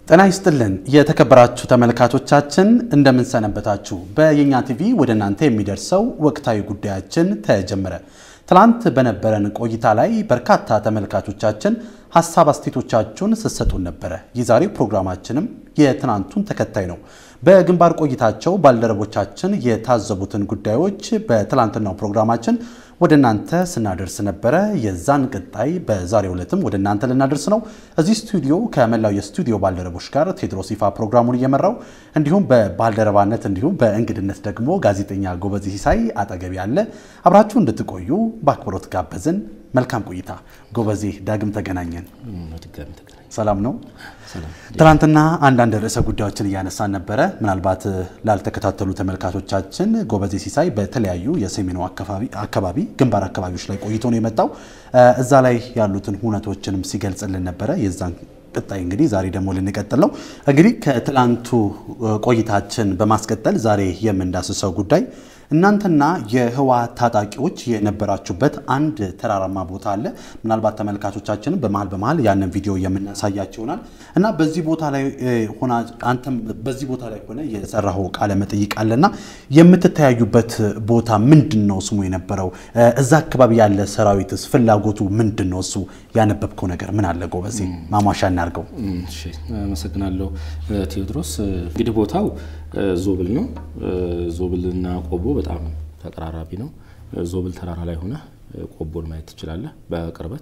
ጤና ይስጥልን የተከበራችሁ ተመልካቾቻችን እንደምን ሰነበታችሁ በየኛ ቲቪ ወደ እናንተ የሚደርሰው ወቅታዊ ጉዳያችን ተጀመረ ትላንት በነበረን ቆይታ ላይ በርካታ ተመልካቾቻችን ሐሳብ አስተያየቶቻችሁን ሰሰጡን ነበር የዛሬው ፕሮግራማችንም የትናንቱን ተከታይ ነው በግንባር ቆይታቸው ባልደረቦቻችን የታዘቡትን ጉዳዮች በትላንትናው ፕሮግራማችን ወደ እናንተ ስናደርስ ነበር የዛን ቀጣይ በዛሬው ዕለትም ወደ እናንተ ልናደርስ ነው እዚህ ስቱዲዮ ከመላው የስቱዲዮ ባልደረቦች ጋር ቴድሮስ ይፋ ፕሮግራሙን እየመራው እንዲሁም በባልደረባነት እንዲሁም በእንግድነት ደግሞ ጋዜጠኛ ጎበዝ ሲሳይ አጠገብ ያለ አብራችሁ እንድትቆዩ በአክብሮት ጋበዝን መልካም ቆይታ ጎበዝ ዳግም ተገናኘን ሰላም ነው ሰላም ትላንትና አንድ ርዕሰ ጉዳዮችን ያነሳን ነበር ምናልባት ላልተከታተሉ ተመልካቾቻችን ጎበዝ ሲሳይ በተለያዩ የሰሜኑ አካባቢ ግንባር አካባቢዎች ላይ ቆይቶ ነው የመጣው እዛ ላይ ያሉትን ሁነቶችንም ሲገልጽልን ነበር የዛን ቀጣይ እንግዲህ ዛሬ ደግሞ ልንቀጥል ነው እንግዲህ ከትላንቱ ቆይታችን በማስቀጠል ዛሬ የምንዳስሰው ጉዳይ እናንተና የህዋ ታጣቂዎች የነበራችሁበት አንድ ተራራማ ቦታ አለ ምናልባት ተመልካቾቻችን በመሃል ያንን ቪዲዮ የምናሳያችሁ ይሆናል እና በዚህ ቦታ ላይ ሆና አንተም በዚህ ቦታ ላይ ሆነ የሰራው ቃለ መጠይቅ አለና የምትተያዩበት ቦታ ምንድነው ስሙ የነበረው እዛ አካባቢ ያለ ሰራዊትስ ፍላጎቱ ምንድነው እሱ ያነበብከው ነገር ምን አለ ጎበዝ ማማሻ እናርገው እሺ አመሰግናለሁ ቴዎድሮስ እንግዲህ ቦታው ዞብል ነው ዞብልና ቆቦ በጣም ተቀራራቢ ነው ዞብል ተራራ ላይ ሆነ ቆቦን ማየት ይችላል በቅርበት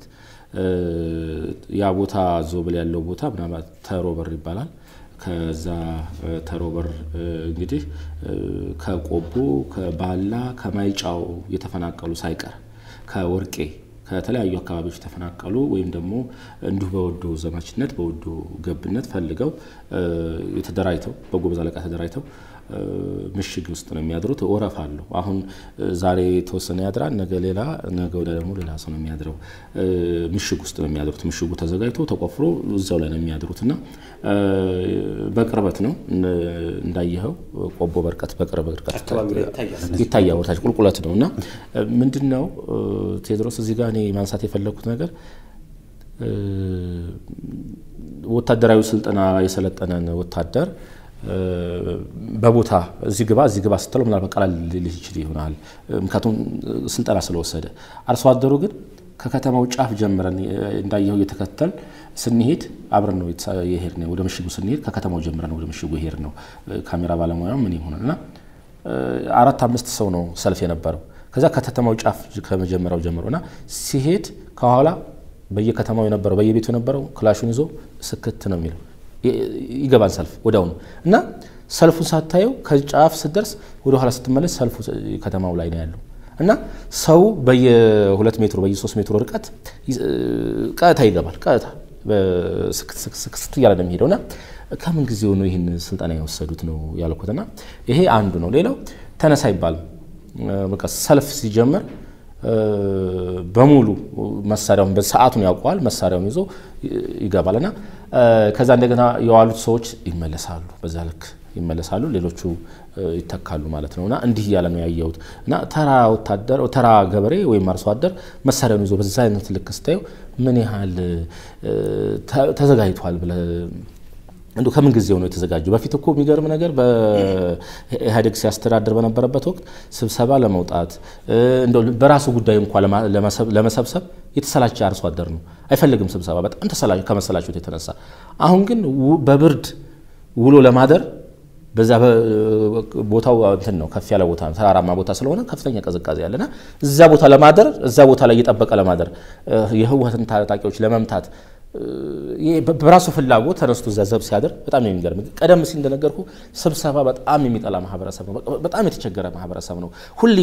ያ ቦታ ዞብል ያለው ቦታ ምናልባት ተሮበር ይባላል ከዛ ተሮበር እንግዲህ ከቆቦ ከባላ ከማይጫው የተፈናቀሉ ሳይቀር ከወርቄ ከተለያዩ አካባቢዎች ተፈናቀሉ ወይም ደግሞ እንዲሁ በወዶ ዘማችነት በወዶ ገብነት ፈልገው የተደራይተው በጎበዝ አለቃ ተደራይተው ምሽግ ውስጥ ነው የሚያድሩት ወረፋ አለው አሁን ዛሬ ተወሰነ ያድራል ነገ ሌላ ነገ ወደ ደግሞ ሌላ ሰው ነው የሚያድረው ምሽግ ውስጥ ነው የሚያድሩት ምሽጉ ተዘጋጅቶ ተቆፍሮ እዛው ላይ ነው የሚያድሩትና በቅርበት ነው እንዳየኸው ቆቦ በርቀት በቅርበት ይታያል ወታች ቁልቁለት ነውና ምንድነው ቴድሮስ እዚህ ጋር እኔ ማንሳት የፈለኩት ነገር ወታደራዊ ስልጠና የሰለጠነን ወታደር በቦታ እዚህ ግባ ስትለው ምናልባት ቀላል ሊልህ ይችላል ይሆናል ምክንያቱም ስልጠና ስለወሰደ አርሶ አደሩ ግን ከከተማው ጫፍ ጀምረን እንዳየው የተከተል ስንሄድ አብረን ነው የሄድነው ወደ ምሽጉ ስንሄድ ከከተማው ጀምረን ወደ ምሽጉ የሄድነው ካሜራ ባለሙያው ምን ይሆናልና 4-5 ሰው ነው ሰልፍ የነበረው ከዛ ከተማው ጫፍ ከመጀመሪያው ጀምሮና ሲሄድ ከኋላ በየከተማው የነበረው በየቤቱ የነበረው ክላሹን ይዞ ስክት ነው የሚለው ይገባል ሰልፍ ወዳው ነው እና ሰልፉን ሳታየው ከጫፍ ስደርስ ወደ ኋላ ስትመለስ ሰልፉ ከተማው ላይ ነው ያለው እና ሰው በየ2 ሜትር በየ3 ሜትር ርቀት ቀጣ ይገባል ቀጣ ስክት ያለ ነው የሚሄደውና ከምን ጊዜው ነው ይሄን ስልጣና ያወሰዱት ነው ያልኩትና ይሄ አንዱ ነው ሌላው ተነሳ ይባል በቃ ሰልፍ ሲጀምር በሙሉ መሳሪያውን በሰዓቱን ያውቀዋል መሳሪያውን ይዞ ይገባልና ከዛ እንደገና የዋሉት ሰዎች ይመለሳሉ በዛ ልክ ይመለሳሉ ሌሎቹ ይተካሉ ማለት ነውና እንዲህ ያለ ነው ያየውትና ተራ ወታደር ተራ ገበሬ ወይ አርሶ አደር መሳሪያውን ይዞ በዛ አይነት ልክ ስታዩ ምን ያህል ተዘጋጅቷል ብለ እንዶ ከምን ጊዜው ነው የተዘጋጀው በፊት እኮ የሚገርም ነገር በኢህአዴግ ሲያስተዳድር በነበረበት ወቅት ስብሰባ ለመውጣት እንዶ በራሱ ጉዳይ እንኳን ለመሰብሰብ የተሰላቸ አርሶ አደር ነው አይፈልግም ስብሰባ በጣም ተሰላቸ ከመሰላቸት የተነሳ አሁን ግን በብርድ ውሎ ለማደር በዛ ቦታው እንትን ነው ከፍ ያለ ቦታ ተራራማ ቦታ ስለሆነ ከፍተኛ ቀዝቃዛ ያለና እዛ ቦታ ለማደር እዛ ቦታ ላይ እየጠበቀ ለማደር የህወሓትን ታጣቂዎች ለመምታት በራሱ ፍላጎት ተነስቶ ዘዘብ ሲያደር በጣም ነው የሚገርም ቀደም ሲል እንደነገርኩ ስብሰባ በጣም የሚጠላ ማህበረሰብ ነው በጣም የተቸገረ ማህበረሰብ ነው ሁሉ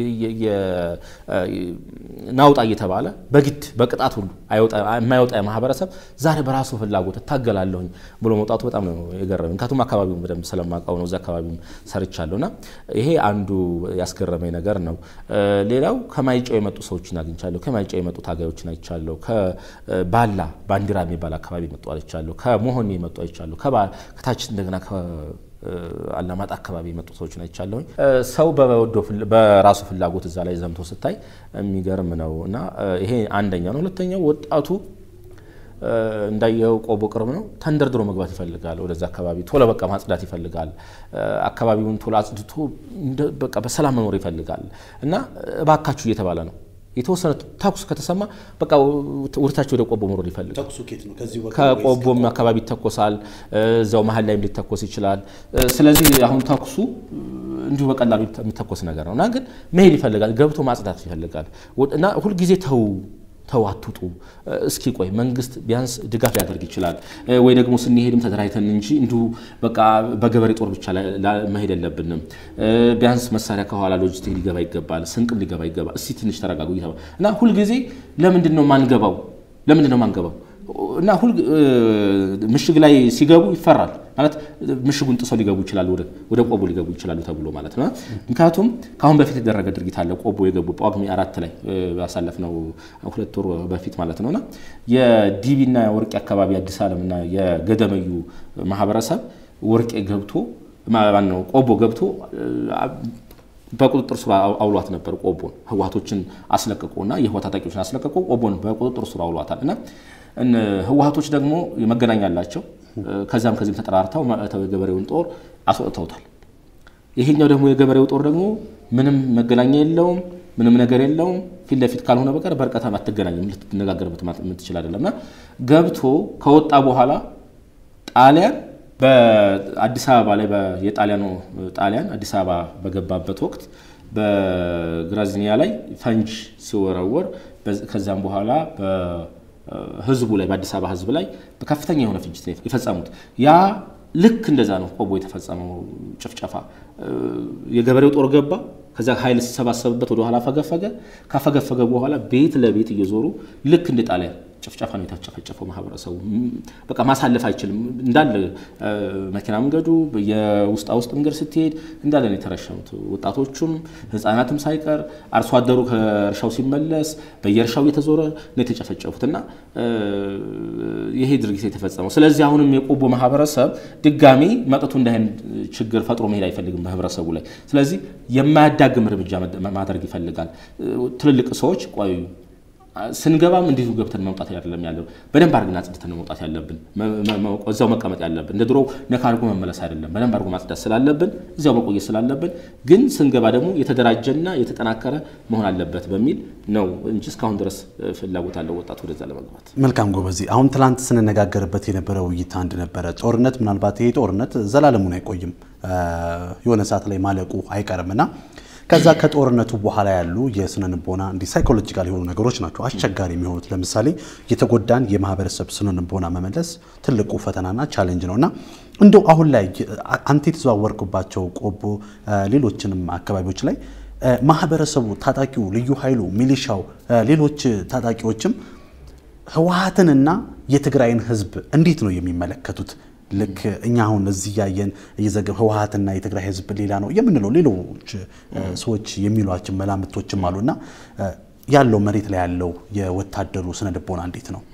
ናውጣ እየተባለ በግድ በቅጣት ሁሉ የማይወጣ ማህበረሰብ ዛሬ በራሱ ፍላጎት ታገላለሁኝ ብሎ መውጣቱ በጣም ነው የገረመኝ ምክንያቱም አካባቢው በደንብ ስለማቀው ነው እዛ አካባቢው ሰርቻለሁና ይሄ አንዱ ያስገረመኝ ነገር ነው ሌላው ከማይጨው የመጡ ሰዎችን አግኝቻለሁ ከማይጨው የመጡ ታጋዮችን አይቻለሁ ከባላ ባንዲራ የሚባል አካባቢ መጥቶ አይቻለሁ ከመሆን የመጡ አይቻለሁ ከታች እንደገና አላማጣ አካባቢ መጥቶ ሰዎችን አይቻለሁ ሰው በራሱ ፍላጎት እዛ ላይ ዘምቶ ስታይ የሚገርም ነውና ይሄ አንደኛው ነው ሁለተኛው ወጣቱ እንዳየው ቆቦ ቅርብ ነው ተንደርድሮ መግባት ይፈልጋል ወደዛ አካባቢ ቶሎ በቃ ማጽዳት ይፈልጋል አካባቢውን ቶሎ አጽድቶ በቃ በሰላም መኖር ይፈልጋል እና እባካችሁ እየተባለ ነው የተወሰነ ታኩስ ከተሰማ በቃ ወርታቸው ወደ ቆቦ መሮድ ይፈልጋል ታኩሱ ከት ነው ከዚህ ወቀት ከቆቦም አካባቢ ተኮሳል እዛው መሃል ላይ ሊተኮስ ይችላል ስለዚህ አሁን ታኩሱ እንዲሁ በቀላሉ የሚተኮስ ነገር ነውና ግን መሄድ ይፈልጋል ገብቶ ማጽዳት ይፈልጋል እና ሁሉ ጊዜ ተዋቱጡ እስኪ ቆይ መንግስት ቢያንስ ድጋፍ ያደርግ ይችላል ወይ ደግሞ ስንሄድም ተደራይተን እንጂ እንዲሁ በቃ በገበሬ ጦር ብቻ መሄድ የለብንም ቢያንስ መሳሪያ ከኋላ ሎጂስቲክ ሊገባ ይገባል ስንቅም ሊገባ ይገባል እስቲ ትንሽ ተረጋጉ ይተባል እና ሁሉ ጊዜ ለምንድነው ማንገባው እና ሁሉ ምሽግ ላይ ሲገቡ ይፈራል ማለት ምሽጉን ጥሰው ሊገቡ ይችላል ወደ ቆቦ ሊገቡ ይችላል ተብሎ ማለት ነው ምክንያቱም ካሁን በፊት የተደረገ ድርጊት አለ ቆቦ የገቡ ጳጉሜ 4 ላይ ያሳለፍነው 2 ወር በፊት ማለት ነውና የዲቢና ወርቄ አካባቢ አዲስ ዓለምና የገደመዩ ማህበረሰብ ወርቄ ገብቶ ማን ነው ቆቦ ገብቶ በቁጥጥር ስር አውሏት ነበር ቆቦን ህዋቶችን አስለቀቁና የህዋት ታጣቂዎችን አስለቀቁ ቆቦን በቁጥጥር ስር አውሏታልና ህዋቶች ደግሞ የመገናኛ አላቸው ከዛም ተጠራርተው የገበሬውን ጦር አስወጥተውታል ይሄኛው ደግሞ የገበሬው ጦር ደግሞ ምንም መገናኛ የለውም ምንም ነገር የለውም ፊት ለፊት ካልሆነ በቀር በርቀታ ማትገናኝም ልትነጋገርበት የምትችል አይደለምና ገብቶ ከወጣ በኋላ ጣሊያን በአዲስ አበባ ላይ ጣሊያን አዲስ አበባ በገባበት ወቅት በግራዚኒያ ላይ ፈንጅ ሲወረወር ከዛም በኋላ ህዝቡ ላይ በአዲስ አበባ ህዝብ ላይ በከፍተኛ የሆነ ፍጅት ይፈጸሙት ያ ልክ እንደዛ ነው ቆቦ የተፈጸመው ጭፍጨፋ የገበሬው ጦር ገባ ከዛ ኃይል ሲሰባሰብበት ወደ ኋላ ካፈገፈገ በኋላ ቤት ለቤት እየዞሩ ልክ እንደ ጣሊያን ጭፍጨፋ ነው የተጨፈጨፈው ማህበረሰቡ በቃ ማሳለፍ አይችልም እንዳለ መኪና መንገዱ የውስጥ መንገድ ስትሄድ እንዳለ ነው የተረሸኑት ወጣቶቹም ህፃናትም ሳይቀር አርሶ አደሩ ከእርሻው ሲመለስ በየእርሻው እየተዞረ ነው የተጨፈጨፉትና ይሄ ድርጊት የተፈጸመው ስለዚህ አሁንም የቆቦ ማህበረሰብ ድጋሚ መጥቶ እንዳይን ችግር ፈጥሮ መሄድ አይፈልግም ማህበረሰቡ ላይ ስለዚህ የማያዳግም እርምጃ ማድረግ ይፈልጋል ትልልቅ ሰዎች ቆዩ ስንገባም እንዲሁ ገብተን መውጣት አይደለም ያለው በደንብ አርግና ጽድተን መውጣት ያለብን እዛው መቀመጥ ያለብን እንደድሮ ነካርጎ መመለስ አይደለም በደንብ አርጎ ማጽዳት ስላለብን እዛው መቆየት ስላለብን ግን ስንገባ ደግሞ የተደራጀና የተጠናከረ መሆን አለበት በሚል ነው እንጂ እስካሁን ድረስ ፍላጎት አለው ወጣት ወደዛ ለመግባት መልካም ጎበዚ አሁን ትላንት ስንነጋገርበት የነበረው ውይይት አንድ ነበር ጦርነት ምናልባት ይሄ ጦርነት ዘላለሙን አይቆይም የሆነ ሰዓት ላይ ማለቁ አይቀርምና ከዛ ከጦርነቱ በኋላ ያሉ የስነንቦና እንዲ ሳይኮሎጂካል የሆኑ ነገሮች ናቸው አስቸጋሪ የሚሆኑት ለምሳሌ የተጎዳን የማህበረሰብ ስነንቦና መመለስ ትልቁ ፈተናና ቻሌንጅ ነውና እንደው አሁን ላይ አንተ ተዘዋወርኩባቸው ቆቦ ሌሎችንም አካባቢዎች ላይ ማህበረሰቡ ታጣቂው ልዩ ኃይሉ ሚሊሻው ሌሎች ታጣቂዎችም ህወሓትንና የትግራይን ህዝብ እንዴት ነው የሚመለከቱት ልክ እኛ አሁን እዚህ ያየን እየዘገበ ህወሓትና የትግራይ ህዝብ ሌላ ነው የምንለው ሌሎች ሰዎች የሚሏቸው መላምቶችም አሉና ያለው መሬት ላይ ያለው የወታደሩ ስነልቦና እንዴት ነው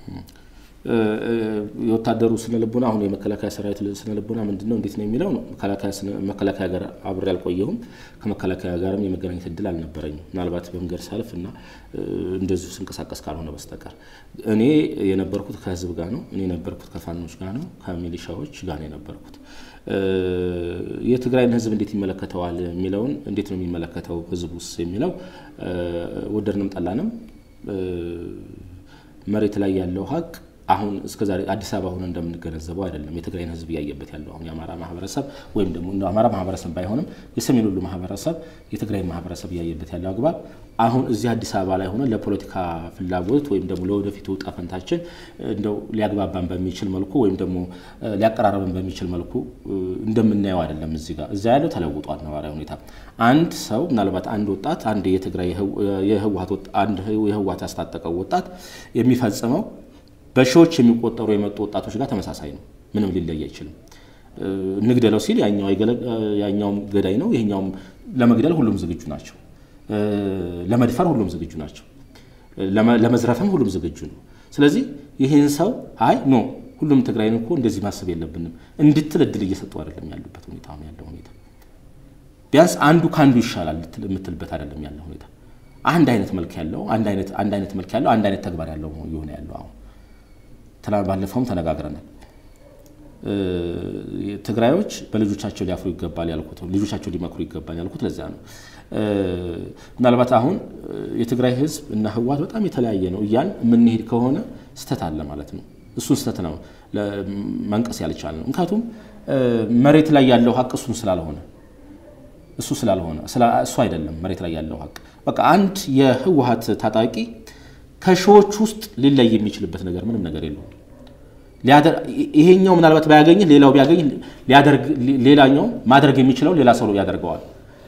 የወታደሩ ስነልቦና አሁን የመከላከያ ሰራዊት ስነልቦና ምንድነው እንዴት ነው የሚለው ነው መከላከያ ጋር አብሬ ያልቆየሁም ከመከላከያ ጋርም የመገናኘት እድል አልነበረኝም ምናልባት በመንገድ ሳልፍና እንደዚህ ስንቀሳቀስ ካልሆነ በስተቀር እኔ የነበርኩት ከህዝብ ጋር ነው እኔ የነበርኩት ከፋኖች ጋር ነው ከሚሊሻዎች ጋር ነው የነበርኩት የትግራይን ህዝብ እንዴት ይመለከተዋል የሚለውን እንዴት ነው የሚመለከተው ህዝቡስ የሚለው ወደርንም ጠላንም መሬት ላይ ያለው ሀቅ አሁን እስከዛሬ አዲስ አበባ ሆነ እንደምንገነዘበው አይደለም የትግራይን ህዝብ ያየበት ያለው አሁን የአማራ ማህበረሰብ ወይም ደግሞ እንደ አማራ ማህበረሰብ ባይሆንም የሰሜን ሁሉ ማህበረሰብ የትግራይ ማህበረሰብ ያየበት ያለው አግባብ አሁን እዚህ አዲስ አበባ ላይ ሆነ ለፖለቲካ ፍላጎት ወይም ደግሞ ለወደፊቱ ጣፈንታችን እንደው ሊያግባባን በሚችል መልኩ ወይም ደግሞ ሊያቀራረበን በሚችል መልኩ እንደምናየው አይደለም እዚህ ጋር እዛ ያለው ተለውጧል ነባራዊ ሁኔታ አንድ ሰው ምናልባት አንድ ወጣት አንድ የትግራይ የህወሓት ያስታጠቀው ወጣት የሚፈጽመው በሺዎች የሚቆጠሩ የመጡ ወጣቶች ጋር ተመሳሳይ ነው ምንም ሊለይ አይችልም ንግደለው ሲል ያኛው ገዳይ ነው ይሄኛው ለመግደል ሁሉም ዝግጁ ናቸው ለመድፈር ሁሉም ዝግጁ ናቸው ለመዝረፍም ሁሉም ዝግጁ ነው ስለዚህ ይሄን ሰው አይ ኖ ሁሉም ትግራይን እኮ እንደዚህ ማሰብ የለብንም እንድትል እድል እየሰጡ አይደለም ያሉበት ሁኔታ ነው ያለው ሁኔታ ቢያንስ አንዱ ካንዱ ይሻላል ልትልበት አይደለም ያለው ሁኔታ አንድ አይነት መልክ ያለው አንድ አይነት መልክ ያለው አንድ አይነት ተግባር ያለው ይሆነ ያለው አሁን ባለፈውም ተነጋግረናል ትግራዮች በልጆቻቸው ሊያፍሩ ይገባል ያልኩት ልጆቻቸው ሊመክሩ ይገባል ያልኩት ለዛ ነው ምናልባት አሁን የትግራይ ህዝብ እና ህዋት በጣም የተለያየ ነው ያን ምን ሄድ ከሆነ ስተት አለ ማለት ነው እሱ ስተት ነው ለማንቀስ ያልቻል ነው ምክንያቱም መሬት ላይ ያለው ሀቅ እሱ ስላልሆነ እሱ አይደለም መሬት ላይ ያለው ሀቅ በቃ አንድ የህዋት ታጣቂ ከሾዎች ውስጥ ሊለይ የሚችልበት ነገር ምንም ነገር የለውም ይሄኛው ምናልባት ባያገኝ ሌላው ቢያገኝ ሊያደርግ ሌላኛው ማድረግ የሚችለው ሌላ ሰው ያደርገዋል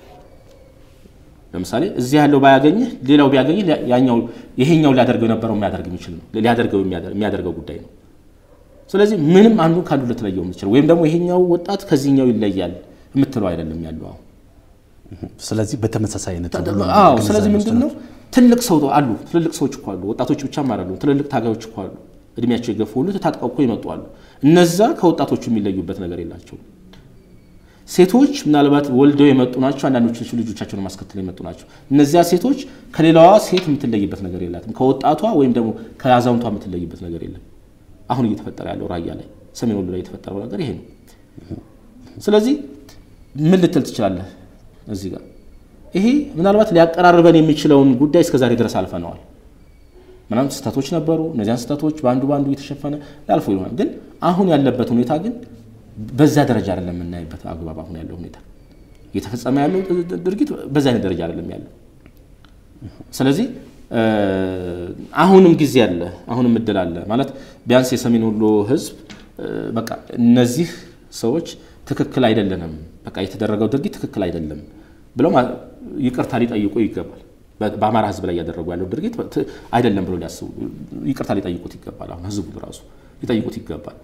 ለምሳሌ እዚህ ያለው ባያገኝ ሌላው ቢያገኝ ያኛው ይሄኛው ሊያደርገው የነበረው የሚያደርግ የሚችል ነው የሚያደርገው ጉዳይ ነው ስለዚህ ምንም አንዱ ካሉ ለተለየው የሚችል ወይም ደግሞ ይሄኛው ወጣት ከዚህኛው ይለያል የምትለው አይደለም ያለው አሁን ስለዚህ በተመሳሳይነት ስለዚህ ምንድነው ትልቅ ሰው አሉ ትልልቅ ሰዎች እኮ አሉ ወጣቶች ብቻም አይደሉም ትልልቅ ታጋዮች እኮ አሉ እድሜያቸው የገፉ ሁሉ ተጣጣው እኮ ይመጡ አሉ እነዛ ከወጣቶቹ የሚለዩበት ነገር የላቸው ሴቶች ምናልባት ወልደው የመጡ ናቸው አንዳንዶቹ ልጆቻቸውን ማስከተል የመጡ ናቸው እነዚያ ሴቶች ከሌላዋ ሴት የምትለይበት ነገር የላትም ከወጣቷ ወይም ደግሞ ከያዛውንቷ የምትለይበት ነገር የለም አሁን እየተፈጠረ ያለው ራያ ላይ ሰሜን ወሎ ላይ የተፈጠረው ነገር ይሄ ነው ስለዚህ ምን ልትል ትችላለህ እዚህ ጋር ይሄ ምናልባት ሊያቀራርበን የሚችለውን ጉዳይ እስከዛሬ ድረስ አልፈነዋል ምናምን ስታቶች ነበሩ እነዚያን ስታቶች ባንዱ እየተሸፈነ ያልፎ ይሆናል ግን አሁን ያለበት ሁኔታ ግን በዛ ደረጃ አይደለም እናይበት አግባብ አሁን ያለው ሁኔታ እየተፈጸመ ያለው ድርጊት በዛ አይነት ደረጃ አይደለም ያለው ስለዚህ አሁንም ጊዜ አለ አሁንም እድል አለ ማለት ቢያንስ የሰሜን ወሎ ህዝብ በቃ እነዚህ ሰዎች ትክክል አይደለንም በቃ የተደረገው ድርጊት ትክክል አይደለም ብለው ይቅርታ ሊጠይቁ ይገባል በአማራ ህዝብ ላይ ያደረጉ ያለው ድርጊት አይደለም ብለው ሊያስቡ ይቅርታ ሊጠይቁት ይገባል አሁን ህዝቡ ራሱ ሊጠይቁት ይገባል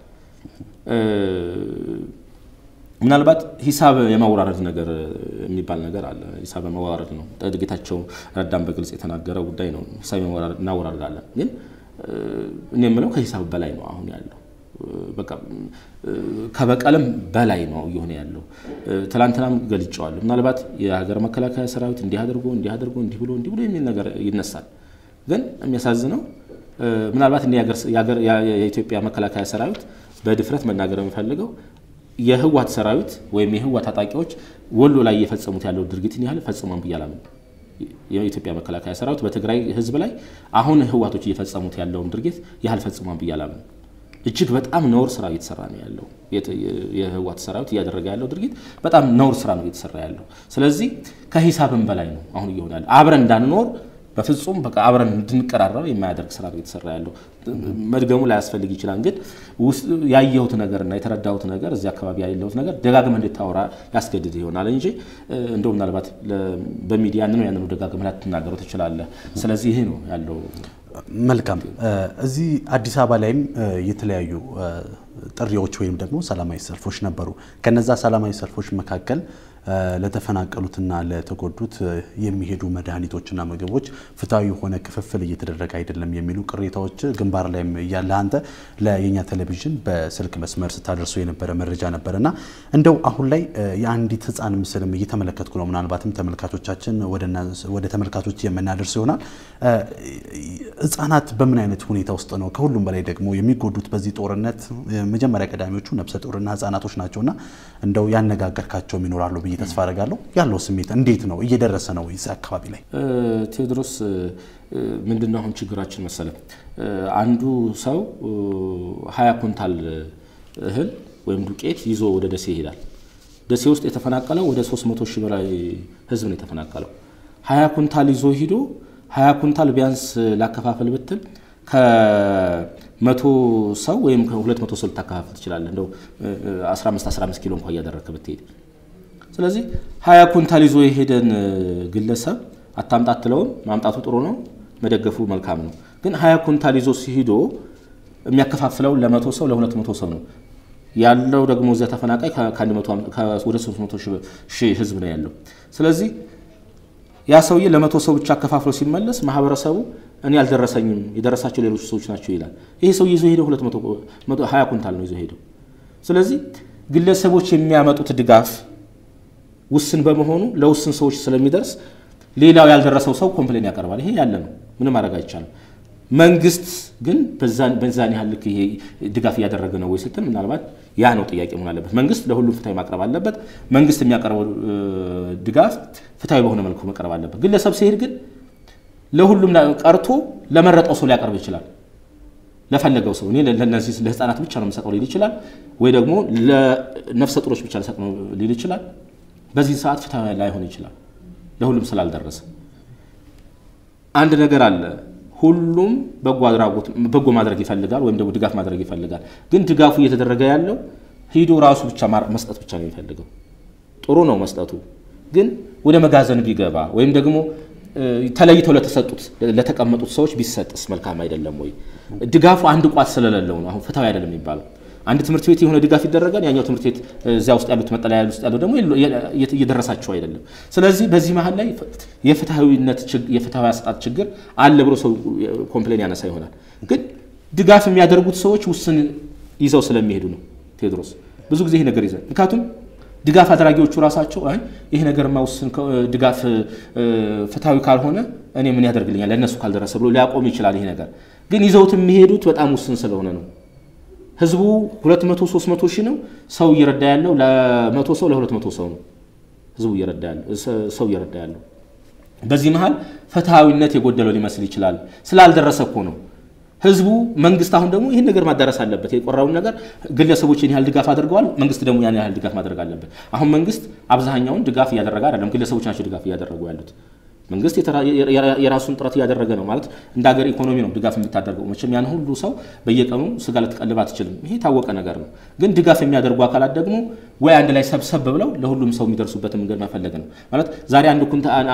ምናልባት ሂሳብ የማወራረድ ነገር የሚባል ነገር አለ ሂሳብ የማወራረድ ነው ጌታቸው ረዳም በግልጽ የተናገረው ጉዳይ ነው ሂሳብ እናወራረዳለን ግን እኔ የምለው ከሂሳብ በላይ ነው አሁን ያለው በቃ ከበቀልም በላይ ነው ይሆነ ያለው ትላንትናም ገልጫዋል ምናልባት የሀገር መከላከያ ሰራዊት እንዲያደርጉ እንዲብሎ የሚል ነገር ይነሳል ግን የሚያሳዝነው ምናልባት የኢትዮጵያ መከላከያ ሰራዊት በድፍረት መናገር የሚፈልገው የህዋት ሰራዊት ወይም የህዋት ታጣቂዎች ወሎ ላይ እየፈጸሙት ያለው ድርጊትን ያህል ፈጽመው ብያላም የኢትዮጵያ መከላከያ ሰራዊት በትግራይ ህዝብ ላይ አሁን ህዋቶች እየፈጸሙት ያለው ድርጊት ያህል ፈጽመው ብያላም እጅግ በጣም ነውር ስራ እየተሰራ ነው ያለው የህዋት ሰራዊት ያደረገ ያለው ድርጊት በጣም ነውር ስራ ነው እየተሰራ ያለው ስለዚህ ከሂሳብም በላይ ነው አሁን ይሆናል አብረን እንዳንኖር በፍጹም በቃ አብረን እንድንቀራረብ የማያደርግ ስራ ነው እየተሰራ ያለው መድገሙ ላይ ያስፈልግ ይችላል ግን ያየሁት ነገርና የተረዳሁት ነገር እዚህ አካባቢ ያለሁት ነገር ደጋግመህ እንድታወራ ያስገድድ ይሆናል እንጂ እንደው ምናልባት በሚዲያ ያንኑ ደጋግመህ ልትናገረው ትችላለህ ስለዚህ ይሄ ነው ያለው መልካም እዚህ አዲስ አበባ ላይም የተለያዩ ጥሪዎች ወይም ደግሞ ሰላማዊ ሰልፎች ነበሩ ከነዛ ሰላማዊ ሰልፎች መካከል ለተፈናቀሉትና ለተጎዱት የሚሄዱ መድኃኒቶችና ምግቦች ፍታዊ ሆነ ክፍፍል እየተደረገ አይደለም የሚሉ ቅሬታዎች ግንባር ላይ ያለ አንተ ለየኛ ቴሌቪዥን በስልክ መስመር ስታደርሱ የነበረ መረጃ ነበርና እንደው አሁን ላይ የአንዲት ህፃን ምስልም እየተመለከትኩ ነው ምናልባትም ተመልካቾቻችን ወደ ተመልካቾች የምናደርስ ይሆናል ህፃናት በምን አይነት ሁኔታ ውስጥ ነው ከሁሉም በላይ ደግሞ የሚጎዱት በዚህ ጦርነት መጀመሪያ ቀዳሚዎቹ ነፍሰ ጡርና ህፃናቶች ናቸውና እንደው ያነጋገርካቸው ይኖራሉ ብዬ ተስፋ አደርጋለሁ ያለው ስሜት እንዴት ነው እየደረሰ ነው እዚህ አካባቢ ላይ ቴዎድሮስ ምንድነው አሁን ችግራችን መሰለ አንዱ ሰው 20 ኩንታል እህል ወይም ዱቄት ይዞ ወደ ደሴ ይሄዳል ደሴ ውስጥ የተፈናቀለው ወደ 300 ሺህ በላይ ህዝብ ነው የተፈናቀለው 20 ኩንታል ይዞ ሄዶ 20 ኩንታል ቢያንስ ላከፋፈል ብትል ከ100 ሰው ወይም ከ200 ሰው ልታከፋፍል ትችላለህ እንደው 15 ኪሎ እንኳን ያደረከ ብትሄድ ስለዚህ 20 ኩንታል ይዞ የሄደን ግለሰብ አታምጣጥለው ማምጣቱ ጥሩ ነው መደገፉ መልካም ነው ግን 20 ኩንታል ይዞ ሲሄዶ የሚያከፋፍለው ለ100 ሰው ለ200 ሰው ነው ያለው ደግሞ እዛ ተፈናቃይ ከ100 ወደ 300 ሺህ ህዝብ ነው ያለው ስለዚህ ያ ሰውዬ ለ100 ሰው ብቻ አከፋፍሎ ሲመለስ ማህበረሰቡ እኔ ያልደረሰኝም የደረሳቸው ሌሎች ሰዎች ናቸው ይላል ይሄ ሰው ይዞ ሄደው 220 ኩንታል ነው ይዞ ሄደው ስለዚህ ግለሰቦች የሚያመጡት ድጋፍ ውስን በመሆኑ ለውስን ሰዎች ስለሚደርስ ሌላው ያልደረሰው ሰው ኮምፕሌን ያቀርባል ይሄ ያለ ነው ምንም ማድረግ አይቻልም መንግስት ግን በዛን ያህል ልክ ይሄ ድጋፍ ያደረገ ነው ወይ ስትል ምናልባት ያ ነው ጥያቄ መሆን አለበት። መንግስት ለሁሉም ፍትሃዊ ማቅረብ አለበት። መንግስት የሚያቀርበው ድጋፍ ፍትሃዊ በሆነ መልኩ መቅረብ አለበት። ግለሰብ ሲሄድ ግን ለሁሉም ቀርቶ ለመረጠው ሰው ሊያቀርብ ይችላል። ለፈለገው ሰው እኔ ለነዚህ ለህፃናት ብቻ ነው የምሰጠው ሊል ይችላል፣ ወይ ደግሞ ለነፍሰ ጡሮች ብቻ ልሰጥ ነው ሊል ይችላል። በዚህ ሰዓት ፍትሃዊ ላይሆን ይችላል ለሁሉም ስላልደረሰ። አንድ ነገር አለ፣ ሁሉም በጎ ማድረግ ይፈልጋል ወይም ደግሞ ድጋፍ ማድረግ ይፈልጋል። ግን ድጋፉ እየተደረገ ያለው ሄዶ ራሱ ብቻ መስጠት ብቻ ነው የሚፈልገው። ጥሩ ነው መስጠቱ፣ ግን ወደ መጋዘን ቢገባ ወይም ደግሞ ተለይተው ለተቀመጡት ሰዎች ቢሰጥስ መልካም አይደለም ወይ? ድጋፉ አንድ ቋት ስለሌለው ነው አሁን ፍትሃዊ አይደለም የሚባለው። አንድ ትምህርት ቤት የሆነ ድጋፍ ይደረጋል፣ ያኛው ትምህርት ቤት እዚያ ውስጥ ያሉት መጠለያ ውስጥ ያለው ደግሞ እየደረሳቸው አይደለም። ስለዚህ በዚህ መሃል ላይ የፍትሃዊ አሰጣጥ ችግር አለ ብሎ ሰው ኮምፕሌን ያነሳ ይሆናል። ግን ድጋፍ የሚያደርጉት ሰዎች ውስን ይዘው ስለሚሄዱ ነው። ቴድሮስ ብዙ ጊዜ ይሄ ነገር ይዘን ምክንያቱም ድጋፍ አድራጊዎቹ ራሳቸው ይሄ ነገር ማውስን ድጋፍ ፍትሃዊ ካልሆነ እኔ ምን ያደርግልኛል ለነሱ ካልደረሰ ብሎ ሊያቆም ይችላል። ይሄ ነገር ግን ይዘውት የሚሄዱት በጣም ውስን ስለሆነ ነው። ህዝቡ 200 300 ሺህ ነው ሰው እየረዳ ያለው ለ100 ሰው ለ200 ሰው ነው ህዝቡ እየረዳ ያለው። በዚህ መሃል ፍትሃዊነት የጎደለው ሊመስል ይችላል ስላልደረሰ እኮ ነው ህዝቡ። መንግስት አሁን ደግሞ ይሄን ነገር ማዳረስ አለበት። የቆራውን ነገር ግለሰቦች ይሄን ያህል ድጋፍ አድርገዋል፣ መንግስት ደግሞ ያን ያህል ድጋፍ ማድረግ አለበት። አሁን መንግስት አብዛኛውን ድጋፍ እያደረገ አይደለም፣ ግለሰቦች ናቸው ድጋፍ እያደረጉ ያሉት። መንግስት የራሱን ጥረት እያደረገ ነው ማለት እንደ ሀገር ኢኮኖሚ ነው ድጋፍ የምታደርገው። መቼም ያን ሁሉ ሰው በየቀኑ ስጋ ልትቀልብ አትችልም፣ ይሄ ታወቀ ነገር ነው። ግን ድጋፍ የሚያደርጉ አካላት ደግሞ ወይ አንድ ላይ ሰብሰብ ብለው ለሁሉም ሰው የሚደርሱበት መንገድ መፈለግ ነው ማለት። ዛሬ አንድ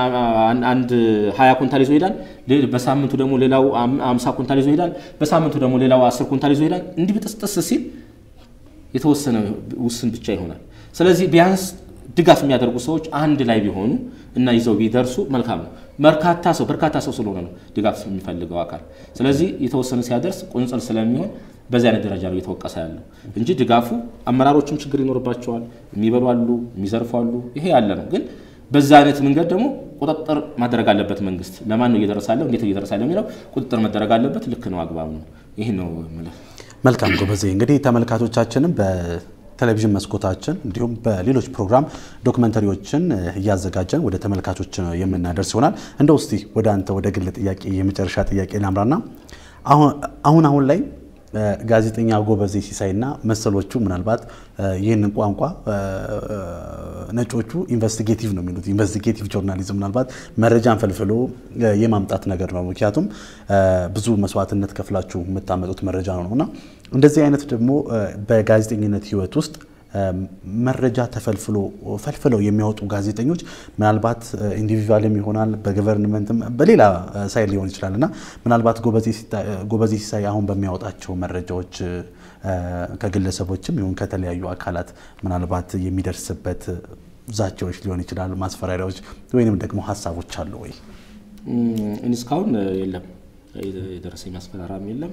20 ኩንታል ይዞ ይሄዳል፣ በሳምንቱ ደግሞ ሌላው 50 ኩንታል ይዞ ይሄዳል፣ በሳምንቱ ደግሞ ሌላው 10 ኩንታል ይዞ ይሄዳል። እንዲህ ብጥስጥስ ሲል የተወሰነ ውስን ብቻ ይሆናል። ስለዚህ ቢያንስ ድጋፍ የሚያደርጉ ሰዎች አንድ ላይ ቢሆኑ እና ይዘው ቢደርሱ መልካም ነው። በርካታ ሰው ስለሆነ ነው ድጋፍ የሚፈልገው አካል። ስለዚህ የተወሰነ ሲያደርስ ቁንጽል ስለሚሆን በዚያ አይነት ደረጃ ነው እየተወቀሰ ያለው እንጂ ድጋፉ አመራሮችም ችግር ይኖርባቸዋል፣ የሚበሉ የሚዘርፋሉ፣ ይሄ ያለ ነው። ግን በዛ አይነት መንገድ ደግሞ ቁጥጥር ማድረግ አለበት መንግስት። ለማን ነው እየደረሰ ያለው እንዴት እየደረሰ ያለው የሚለው ቁጥጥር መደረግ አለበት። ልክ ነው፣ አግባብ ነው። ይሄ ነው ማለት መልካም ጎበዜ። እንግዲህ ተመልካቾቻችንም ቴሌቪዥን መስኮታችን እንዲሁም በሌሎች ፕሮግራም ዶክመንተሪዎችን እያዘጋጀን ወደ ተመልካቾች የምናደርስ ይሆናል። እንደው እስቲ ወደ አንተ ወደ ግል ጥያቄ የመጨረሻ ጥያቄ ላምራና አሁን ላይ ጋዜጠኛ ጎበዜ ሲሳይና መሰሎቹ ምናልባት ይህንን ቋንቋ ነጮቹ ኢንቨስቲጌቲቭ ነው የሚሉት፣ ኢንቨስቲጌቲቭ ጆርናሊዝም ምናልባት መረጃን ፈልፍሎ የማምጣት ነገር ነው። ምክንያቱም ብዙ መስዋዕትነት ከፍላችሁ የምታመጡት መረጃ ነውና እንደዚህ አይነት ደግሞ በጋዜጠኝነት ህይወት ውስጥ መረጃ ፈልፍለው የሚያወጡ ጋዜጠኞች ምናልባት ኢንዲቪጁዋልም ይሆናል በገቨርንመንትም በሌላ ሳይል ሊሆን ይችላልና ምናልባት ጎበዜ ሲሳይ አሁን በሚያወጣቸው መረጃዎች ከግለሰቦችም ይሁን ከተለያዩ አካላት ምናልባት የሚደርስበት ዛቻዎች ሊሆን ይችላል፣ ማስፈራሪያዎች ወይንም ደግሞ ሐሳቦች አሉ ወይ? እስካሁን የለም፣ የደረሰኝ ማስፈራራም የለም።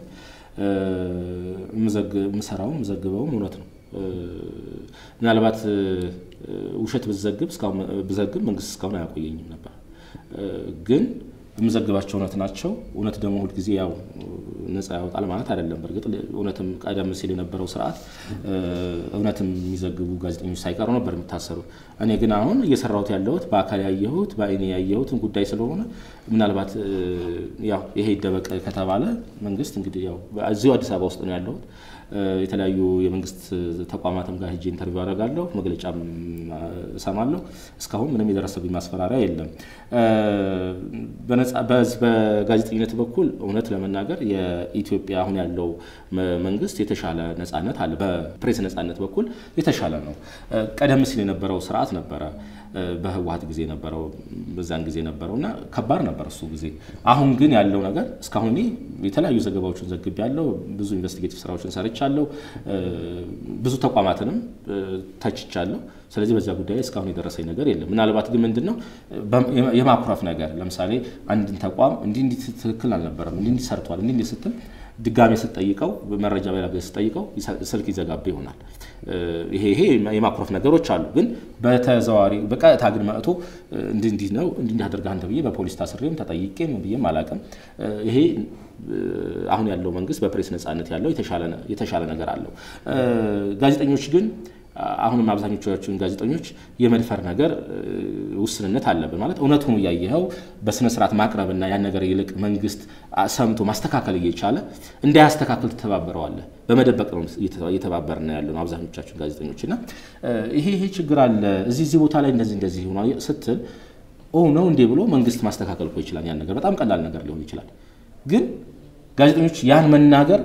ምዘግበውም እውነት ነው። ምናልባት ውሸት ብዘግብ መንግስት እስካሁን አያቆየኝም ነበር። ግን የምዘግባቸው እውነት ናቸው። እውነት ደግሞ ሁሉ ጊዜ ያው ነፃ ያወጣል ማለት አይደለም። በርግጥ እውነትም ቀደም ሲል የነበረው ስርዓት እውነትም የሚዘግቡ ጋዜጠኞች ሳይቀሩ ነበር የሚታሰሩ። እኔ ግን አሁን እየሰራሁት ያለሁት በአካል ያየሁት በአይኔ ያየሁትን ጉዳይ ስለሆነ ምናልባት ያው ይሄ ይደበቅ ከተባለ መንግስት እንግዲህ ያው እዚሁ አዲስ አበባ ውስጥ ነው ያለሁት። የተለያዩ የመንግስት ተቋማትም ጋር ሄጄ ኢንተርቪው አደርጋለሁ፣ መግለጫም እሰማለሁ። እስካሁን ምንም የደረሰብኝ ማስፈራሪያ የለም። በጋዜጠኝነት በኩል እውነት ለመናገር የኢትዮጵያ አሁን ያለው መንግስት የተሻለ ነፃነት አለ። በፕሬስ ነፃነት በኩል የተሻለ ነው። ቀደም ሲል የነበረው ስርዓት ነበረ፣ በህወሓት ጊዜ ነበረው፣ በዛን ጊዜ ነበረውና ከባድ ነበር እሱ ጊዜ። አሁን ግን ያለው ነገር እስካሁን የተለያዩ ዘገባዎችን ዘግቤያለሁ፣ ብዙ ኢንቨስቲጌቲቭ ስራዎችን ሰርቻለሁ፣ ብዙ ተቋማትንም ተችቻለሁ። ስለዚህ በዛ ጉዳይ እስካሁን የደረሰኝ ነገር የለም። ምናልባት ግን ምንድነው የማኩረፍ ነገር፣ ለምሳሌ አንድን ተቋም እንዲህ ትክክል አልነበረም፣ እንዲህ ሰርቷል፣ እንዲህ ስትል ድጋሜ ስትጠይቀው መረጃ በላገ ስትጠይቀው ስልክ ይዘጋብ ይሆናል ይሄ የማክሮፍ ነገሮች አሉ ግን በተዛዋሪ በቀጥታ ግን ማጥቶ እንዲህ ነው እንዲህ አድርጋ አንተ ብዬ በፖሊስ ታስሬም ተጠይቄም ብዬ ማላቀም ይሄ አሁን ያለው መንግስት በፕሬስ ነጻነት ያለው የተሻለ ነገር አለው ጋዜጠኞች ግን አሁንም አብዛኞቹ ጋዜጠኞች የመድፈር ነገር ውስንነት አለበት ማለት እውነቱን ያየኸው በስነ ስርዓት ማቅረብና ያን ነገር ይልቅ መንግስት ሰምቶ ማስተካከል እየቻለ እንዳያስተካክል ተባበረዋል በመደበቅ ነው እየተባበረና ያለው አብዛኞቹ ጋዜጠኞችና ይሄ ችግር አለ እዚህ ቦታ ላይ እንደዚህ ሆኗል ስትል ነው እንዴ ብሎ መንግስት ማስተካከል እኮ ይችላል ያን ነገር በጣም ቀላል ነገር ሊሆን ይችላል ግን ጋዜጠኞች ያን መናገር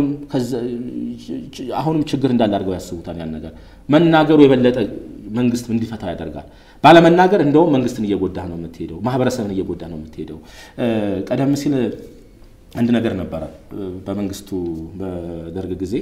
አሁንም ችግር እንዳለ አድርገው ያስቡታል ያን ነገር መናገሩ የበለጠ መንግስት እንዲፈታ ያደርጋል ባለመናገር እንደው መንግስትን እየጎዳ ነው የምትሄደው ማህበረሰብን እየጎዳ ነው የምትሄደው ቀደም ሲል አንድ ነገር ነበር በመንግስቱ በደርግ ጊዜ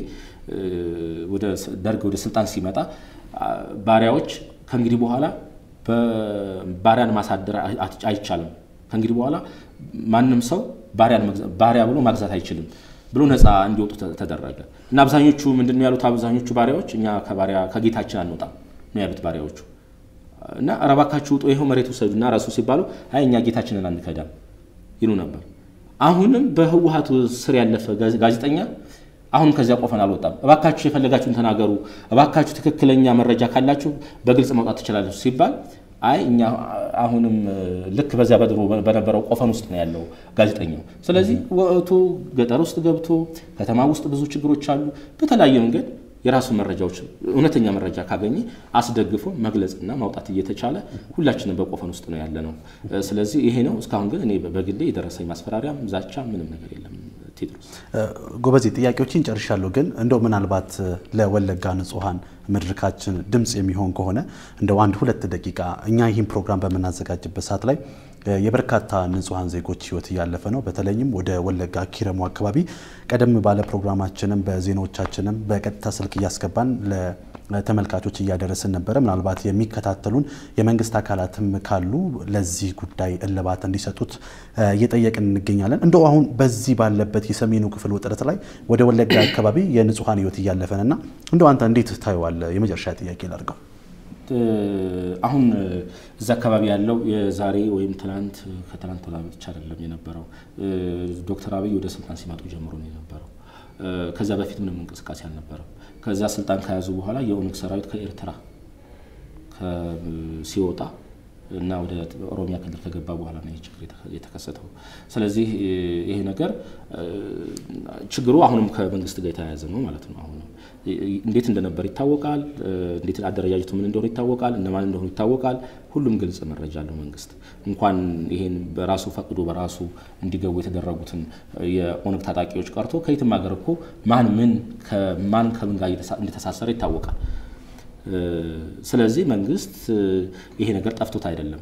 ወደ ስልጣን ሲመጣ ባሪያዎች ከእንግዲህ በኋላ በባሪያን ማሳደር አይቻልም ከእንግዲህ በኋላ ማንንም ሰው ባሪያ ብሎ ማግዛት አይችልም ብሎ ነፃ እንዲወጡ ተደረገ እና አብዛኞቹ ምንድነው ያሉት አብዛኞቹ ባሪያዎች እኛ ከጌታችን አንወጣም ነው ያሉት ባሪያዎቹ እና አረባካችሁ ወጡ ይሄው መሬቱ ሰዱና ራሱ ሲባሉ አይ እኛ ጌታችንን አንከዳም ይሉ ነበር አሁንም በህወሓቱ ስር ያለፈ ጋዜጠኛ አሁን ከዚያ ቆፈን አልወጣም እባካችሁ የፈለጋችሁን ተናገሩ እባካችሁ ትክክለኛ መረጃ ካላችሁ በግልጽ ማውጣት ትችላላችሁ ሲባል አይ እኛ አሁንም ልክ በዛ በድሮ በነበረው ቆፈን ውስጥ ነው ያለው ጋዜጠኛው ስለዚህ ወጥቶ ገጠር ውስጥ ገብቶ ከተማ ውስጥ ብዙ ችግሮች አሉ በተለያየ መንገድ የራሱ መረጃዎች እውነተኛ መረጃ ካገኘ አስደግፎ መግለጽና ማውጣት እየተቻለ ሁላችንም በቆፈን ውስጥ ነው ያለነው ስለዚህ ይሄ ነው እስካሁን ግን እኔ በግሌ የደረሰኝ ማስፈራሪያም ዛቻ ምንም ነገር የለም ቴድሮስ ጎበዜ ጥያቄዎችን ጨርሻለሁ ግን እንደው ምናልባት ለወለጋ ንጹሃን መድረካችን ድምጽ የሚሆን ከሆነ እንደው 1-2 ደቂቃ እኛ ይህን ፕሮግራም በመናዘጋጅበት ሰዓት ላይ የበርካታ ንጹሃን ዜጎች ህይወት ያለፈ ነው በተለይም ወደ ወለጋ ኪረሙ አካባቢ ቀደም ባለ ፕሮግራማችንም በዜናዎቻችንም በቀጥታ ስልክ ያስገባን ለተመልካቾች ያደረስን ነበር ምናልባት የሚከታተሉን የመንግስት አካላትም ካሉ ለዚህ ጉዳይ እልባት እንዲሰጡት እየጠየቅን እንገኛለን እንደው አሁን በዚህ ባለበት የሰሜኑ ክፍል ውጥረት ላይ ወደ ወለጋ አካባቢ የንጹሃን ህይወት ያለፈንና እንደው አንተ እንዴት ታየዋለህ የመጨረሻ ጥያቄ ላድርገው አሁን እዛ አካባቢ ያለው የዛሬ ወይም ከትላንት ብቻ አይደለም የነበረው ዶክተር አብይ ወደ ስልጣን ሲመጡ ጀምሮ ነው የነበረው ከዛ በፊት ምንም እንቅስቃሴ አልነበረም ከዛ ስልጣን ከያዙ በኋላ የኦነግ ሰራዊት ከኤርትራ ሲወጣ እና ወደ ኦሮሚያ ክልል ከገባ በኋላ ነው ችግር የተከሰተው ስለዚህ ይሄ ነገር ችግሩ አሁንም ከመንግስት ጋር የተያያዘ ነው ማለት ነው አሁን እንዴት እንደነበር ይታወቃል እንዴት አደረጃጀቱ ምን እንደሆነ ይታወቃል እነማን እንደሆነ ይታወቃል ሁሉም ግልጽ መረጃ አለው መንግስት እንኳን ይሄን በራሱ ፈቅዶ በራሱ እንዲገቡ የተደረጉትን የኦነግ ታጣቂዎች ቀርቶ ከየትም ሀገር እኮ ማን ከምን ጋር እንደተሳሰረ ይታወቃል ስለዚህ መንግስት ይሄ ነገር ጠፍቶት አይደለም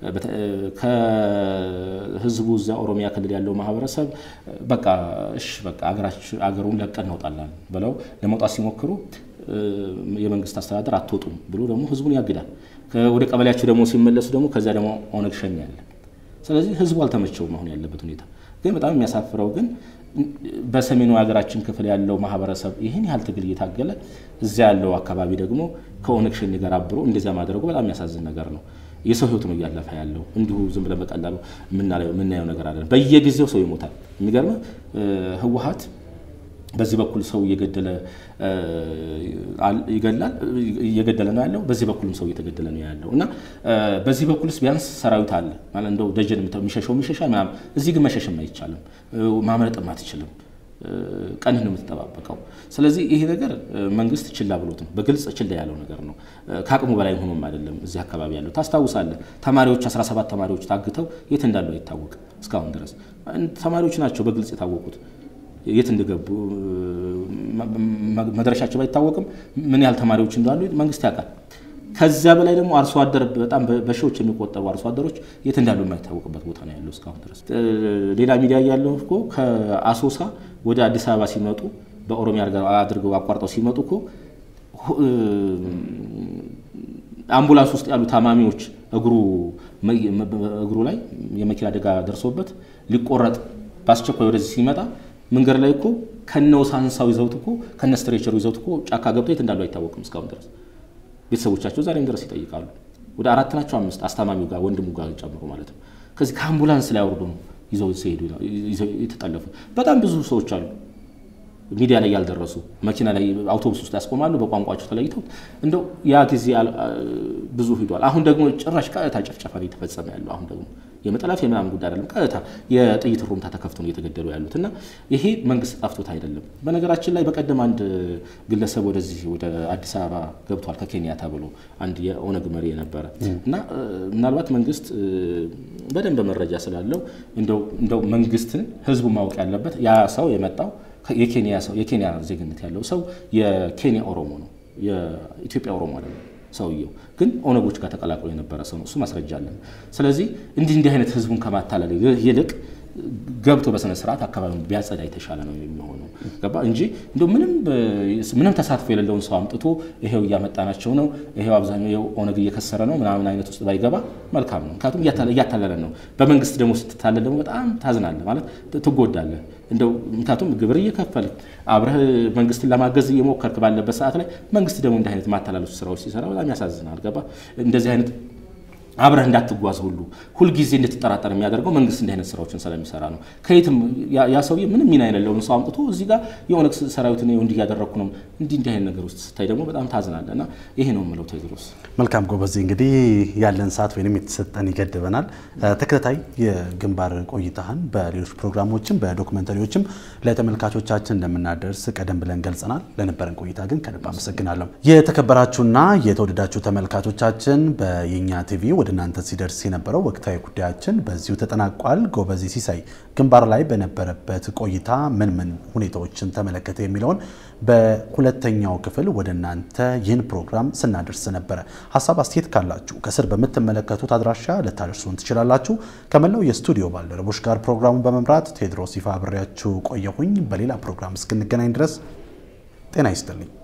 ከህዝቡ እዛ ኦሮሚያ ክልል ያለው ማህበረሰብ በቃ አገሩን ለቀን እንወጣለን ብለው ለመውጣት ሲሞክሩ የመንግስት አስተዳደር አትወጡም ብሎ ደግሞ ህዝቡን ያግዳል ወደ ቀበሌያቸው ደግሞ ሲመለሱ ደግሞ ከዛ ደግሞ ኦነግ ሸኛል ስለዚህ ህዝቡ አልተመቸውም አሁን ያለበት ሁኔታ ግን በጣም የሚያሳፍረው ግን በሰሜኑ ሀገራችን ክፍል ያለው ማህበረሰብ ይሄን ያህል ትግል እየታገለ እዛ ያለው አካባቢ ደግሞ ከኦነግ ሸኝ ጋር አብሮ እንደዛ ማድረጉ በጣም ያሳዝን ነገር ነው የሰው ህይወት ነው ያለፈ ያለው እንዲሁ ዝም ብለን በቀላሉ ምናየው ነገር አይደለም በየጊዜው ሰው ይሞታል የሚገርም ህወሓት በዚህ በኩል ሰው እየገደለ ነው ያለው በዚህ በኩልም ሰው እየተገደለ ነው ያለው እና በዚህ በኩልስ ቢያንስ ሰራዊት አለ ማለት እንደው ደጀን የሚሸሻው ማለት እዚህ ግን መሸሽም አይቻልም ማመለጥም አትችልም ቀን ነው የምትጠባበቀው ስለዚህ ይሄ ነገር መንግስት ችላ ብሎት ነው በግልጽ ችላ ያለው ነገር ነው ካቅሙ በላይ ሆኖም አይደለም እዚህ አካባቢ ያለው ታስታውሳለህ ተማሪዎች 17 ተማሪዎች ታግተው የት እንዳሉ አይታወቅም እስካሁን ድረስ ተማሪዎች ናቸው በግልጽ የታወቁት የት እንደገቡ መድረሻቸው ባይታወቅም ምን ያህል ተማሪዎች እንዳሉ መንግስት ያውቃል ከዛ በላይ ደግሞ አርሶ አደር በጣም በሺዎች የሚቆጠሩ አርሶ አደሮች የት እንዳሉ የማይታወቅበት ቦታ ነው ያለው እስካሁን ድረስ ሌላ ሚዲያ ያለው እኮ ከአሶሳ ወደ አዲስ አበባ ሲመጡ በኦሮሚያ አድርገው አቋርጠው ሲመጡ እኮ አምቡላንስ ውስጥ ያሉ ታማሚዎች እግሩ ላይ የመኪና አደጋ ደርሶበት ሊቆረጥ ባስቸኳይ ወደዚህ ሲመጣ መንገድ ላይ እኮ ከነው ሳንሳው ይዘውት እኮ ከነ ስትሬቸሩ ይዘውት እኮ ጫካ ገብቶ የት እንዳለው አይታወቅም እስካሁን ድረስ ቤተሰቦቻቸው ዛሬም ድረስ ይጠይቃሉ ወደ 4 ናቸው 5 አስተማሚው ጋር ወንድሙ ጋር ጨምሮ ማለት ነው ከዚህ ከአምቡላንስ ላይ አውርዶ ይዘው ሲሄዱ የተጠለፉ በጣም ብዙ ሰዎች አሉ ሚዲያ ላይ ያልደረሱ መኪና ላይ አውቶቡስ ውስጥ ያስቆማሉ በቋንቋቸው ተለይተው እንደው ያ ጊዜ ብዙ ሂዷል አሁን ደግሞ ጭራሽ ቀጥታ ጨፍጨፋ እየተፈጸመ ያለው አሁን ደግሞ የመጠላፍ የማም ጉዳይ አይደለም ቀጥታ የጥይት ሩምታ ተከፍቶ ነው እየተገደሉ ያሉትና ይሄ መንግስት ጣፍቶት አይደለም በነገራችን ላይ በቀደም አንድ ግለሰብ ወደዚህ ወደ አዲስ አበባ ገብቷል ከኬንያ ተብሎ አንድ የኦነግ መሪ የነበረ እና ምናልባት መንግስት በደንብ መረጃ ስላለው እንደው መንግስትን ህዝቡ ማወቅ ያለበት ያ ሰው የመጣው የኬንያ ዜግነት ያለው ሰው የኬንያ ኦሮሞ ነው የኢትዮጵያ ኦሮሞ አይደለም ሰውየው ግን ኦነጎች ጋር ተቀላቅሎ የነበረ ሰው ነው እሱ ማስረጃ አለን ስለዚህ እንዲህ አይነት ህዝቡን ከማታለል ይልቅ ገብቶ በሰነ ስርዓት አካባቢውን ቢያጸዳ የተሻለ ነው የሚሆነው ገባ እንጂ እንደው ምንም ተሳትፎ የሌለውን ሰው አምጥቶ ይሄው ያመጣናቸው ነው ይሄው አብዛኛው ኦነግ እየከሰረ ነው ምናምን አይነት ውስጥ ባይገባ መልካም ነው ምክንያቱም እያታለለ ነው በመንግስት ደግሞ ስትታለል ደግሞ በጣም ታዝናለህ ማለት ትጎዳለህ እንደው ምክንያቱም ግብር እየከፈለ አብረህ መንግስትን ለማገዝ እየሞከርክ ባለበት ሰዓት ላይ መንግስት ደግሞ እንዲህ አይነት ማታለሉ ስራዎች ሲሰራ በጣም ያሳዝናል ገባ እንደዚህ አይነት አብረህ እንዳትጓዝ ሁሉ ጊዜ እንድትጠራጠር የሚያደርገው መንግስት እንዲህ አይነት ስራዎችን ስለሚሰራ ነው ከየትም ያ ሰውዬ ምንም ሚና የሌለውን ሰው አምጥቶ እዚህ ጋር የሆነ ሰራዊትን እንዲህ ያደረኩ ነው እንዲህ አይነት ነገር ውስጥ ስታይ ደግሞ በጣም ታዝናለና ይሄ ነው ማለት ቴድሮስ መልካም ጎበዝ እንግዲህ ያለን ሰዓት ወይንም የተሰጠን ይገድበናል ተከታታይ የግንባር ቆይታህን በሌሎች ፕሮግራሞችም በዶክመንተሪዎችም ለተመልካቾቻችን እንደምናደርስ ቀደም ብለን ገልጸናል ለነበረን ቆይታ ግን ከልብ አመሰግናለሁ የተከበራችሁና የተወደዳችሁ ተመልካቾቻችን በየኛ ቲቪ ወደ እናንተ ሲደርስ የነበረው ወቅታዊ ጉዳያችን በዚሁ ተጠናቋል ጎበዝ ሲሳይ ግንባር ላይ በነበረበት ቆይታ ምን ሁኔታዎችን ተመለከተ የሚለውን በሁለተኛው ክፍል ወደ እናንተ ይህን ፕሮግራም ስናደርስ ነበር ሐሳብ አስተያየት ካላችሁ ከስር በመተመለከቱት አድራሻ ልታደርሱን ትችላላችሁ ከመላው የስቱዲዮ ባልደረቦች ጋር ፕሮግራሙን በመምራት ቴድሮስ ይፋ አብሬያችሁ ቆየሁኝ በሌላ ፕሮግራም እስክንገናኝ ድረስ ጤና ይስጥልኝ